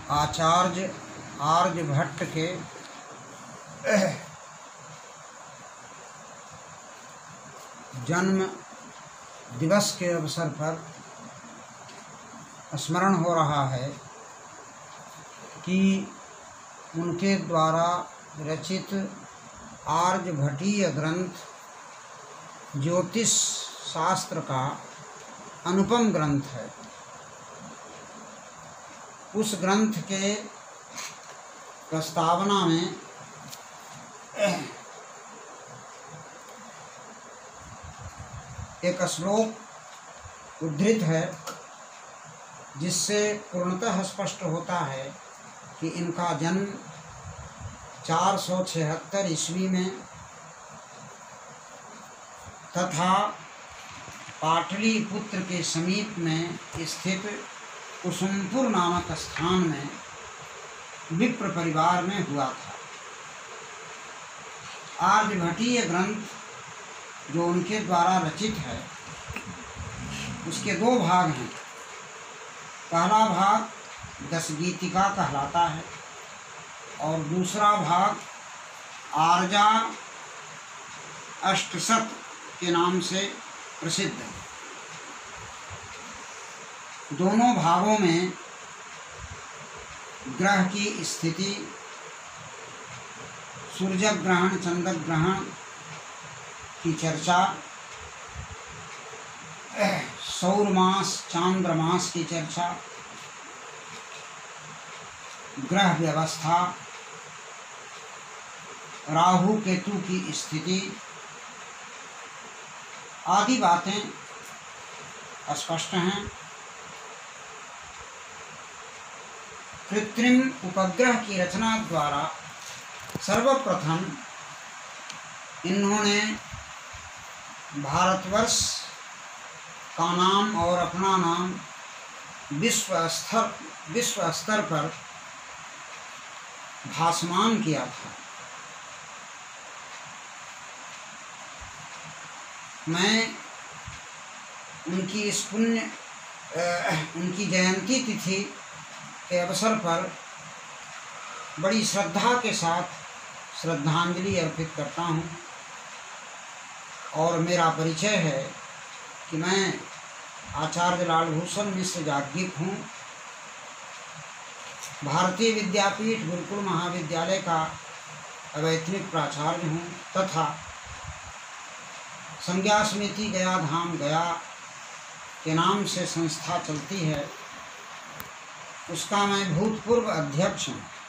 आचार्य आर्यभट्ट के जन्म दिवस के अवसर पर स्मरण हो रहा है कि उनके द्वारा रचित आर्यभट्टीय ग्रंथ ज्योतिष शास्त्र का अनुपम ग्रंथ है। उस ग्रंथ के प्रस्तावना में एक श्लोक उद्धृत है जिससे पूर्णतः स्पष्ट होता है कि इनका जन्म 476 ईस्वी में तथा पाटलिपुत्र के समीप में स्थित कुसुमपुर नामक स्थान में विप्र परिवार में हुआ था। आर्यभट्टीय ग्रंथ जो उनके द्वारा रचित है उसके दो भाग हैं। पहला भाग 10 गीतिका कहलाता है और दूसरा भाग आर्जा अष्टशत के नाम से प्रसिद्ध है। दोनों भागों में ग्रह की स्थिति, सूर्य ग्रहण चंद्र ग्रहण की चर्चा, सौर मास चांद्र मास की चर्चा, ग्रह व्यवस्था, राहु केतु की स्थिति आदि बातें स्पष्ट हैं। कृत्रिम उपग्रह की रचना द्वारा सर्वप्रथम इन्होंने भारतवर्ष का नाम और अपना नाम विश्व स्तर पर भासमान किया था। मैं उनकी इस उनकी जयंती तिथि के अवसर पर बड़ी श्रद्धा के साथ श्रद्धांजलि अर्पित करता हूँ और मेरा परिचय है कि मैं आचार्य लालभूषण मिश्र याज्ञिक हूँ। भारतीय विद्यापीठ गुरुकुल महाविद्यालय का अवैतनिक प्राचार्य हूँ तथा संज्ञा समिति गया धाम गया के नाम से संस्था चलती है, उसका मैं भूतपूर्व अध्यक्ष हूँ।